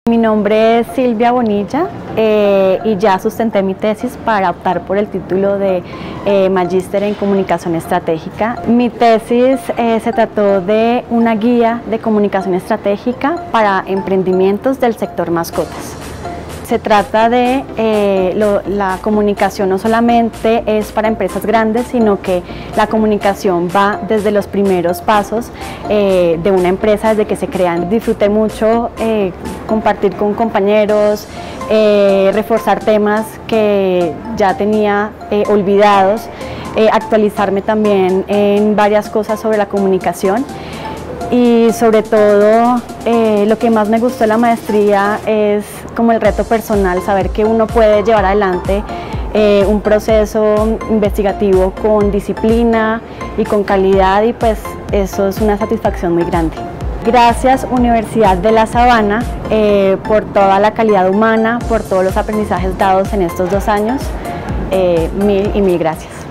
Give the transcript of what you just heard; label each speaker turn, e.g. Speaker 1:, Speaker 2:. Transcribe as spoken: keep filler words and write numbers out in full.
Speaker 1: Mi nombre es Silvia Bonilla eh, y ya sustenté mi tesis para optar por el título de eh, Magíster en Comunicación Estratégica. Mi tesis eh, se trató de una guía de comunicación estratégica para emprendimientos del sector mascotas. Se trata de eh, lo, la comunicación no solamente es para empresas grandes, sino que la comunicación va desde los primeros pasos eh, de una empresa, desde que se crean. Disfruté mucho eh, compartir con compañeros, eh, reforzar temas que ya tenía eh, olvidados, eh, actualizarme también en varias cosas sobre la comunicación. Y sobre todo, eh, lo que más me gustó de la maestría es como el reto personal, saber que uno puede llevar adelante eh, un proceso investigativo con disciplina y con calidad, y pues eso es una satisfacción muy grande. Gracias Universidad de La Sabana eh, por toda la calidad humana, por todos los aprendizajes dados en estos dos años. Eh, mil y mil gracias.